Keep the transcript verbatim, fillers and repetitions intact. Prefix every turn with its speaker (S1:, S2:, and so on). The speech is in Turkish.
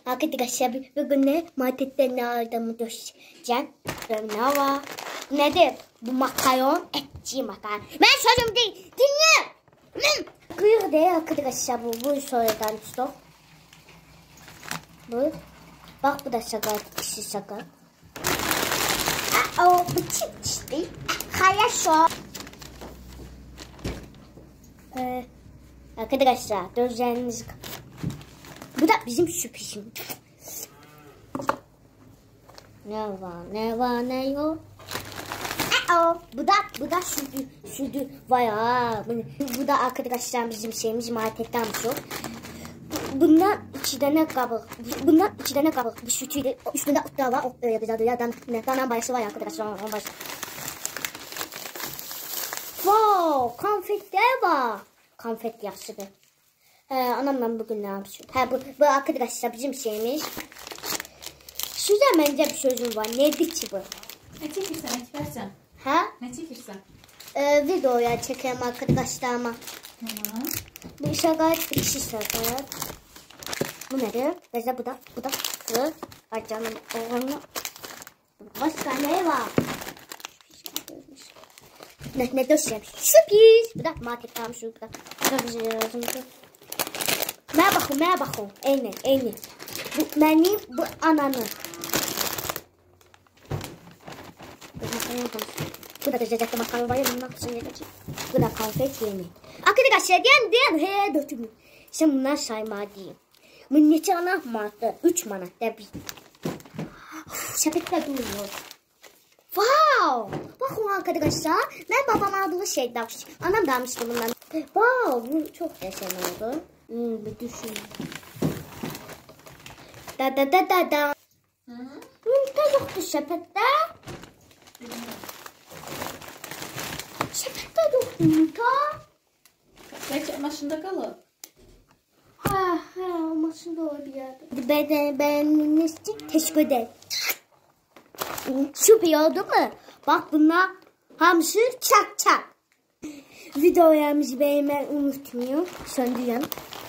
S1: Arkadaşlar bugün ne marketten ne aldığımı göstereceğim. Ne var? Nedir? Bu makaron, etçi makaron. Ben sözüm değil, dinle. Kıyır değil arkadaşlar bu. Bu sonradan stop. Bu. Bak bu da sakal, kişi sakal. Aa, bu çift çift. Хорошо. Ee, arkadaşlar gözlerinizi kapatın. Bu da bizim sürprizim. Ne var ne var ne yok. Aa, bu da bu da sütü sütü var ya. Bu, bu da arkadaşlar bizim şeyimiz marketten şu. Bundan iki tane kabuk. Bundan iki tane kabuk. Bu sütüyle üstünde otlar var. Ot böyle güzel ya. Dan dan bayısı var arkadaşlar. On baş. Wow, konfetler var. Konfet yapsıdır. He, anamla bugün ne yapıyor? He, bu, bu arkadaşlar bizim şeyimiz. Size bence bir sözüm var. Neydi ki bu?
S2: Ne çekirsen, etversen.
S1: Ha?
S2: Ne çekirsen?
S1: Ee, videoya çekeyim arkadaşlarıma.
S2: Tamam.
S1: Bu şagat, bir kişi şagat. Bu nedir? Mesela bu da, bu da bu. Acaba oğlunu. Başka ne var? Ne, ne döşeyim? Sürpriz. Bu da marketten şu bu da. Mer bakın, mer bakın. Eyni, eyni. Bu benim, bu ananı. Bu da döşecekte makaron var ya, bundan kısım yedecek. Bu da konfet yeni. Arkadaşlar diyen diyen he dötümü. Şimdi bunlar sayma diyeyim. Bu neçe ana madde? Üç manat bir. Sepette duruyor. Wow! Bakın arkadaşlar. Ben babama aldığı şey davranış. Anam da almıştı bundan. Wow! Bu çok desen oldu. Hmm, bir düşün. Da da da da da. Yumurta yoktu sepette. Sepette yoktu yumurta.
S2: Belki maşında kalır.
S1: Ha ha maşında o bir yerde. Ben beğendiğiniz için teşekkür ederim. Süper oldu mu? Bak bunlar hamsi çak çak. Videolarımızı beğenmeyi unutmayın. Söndürün.